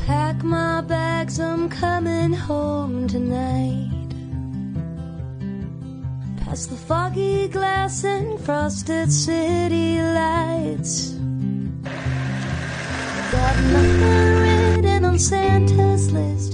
Pack my bags, I'm coming home tonight. Past the foggy glass and frosted city lights. Got nothing written on Santa's list,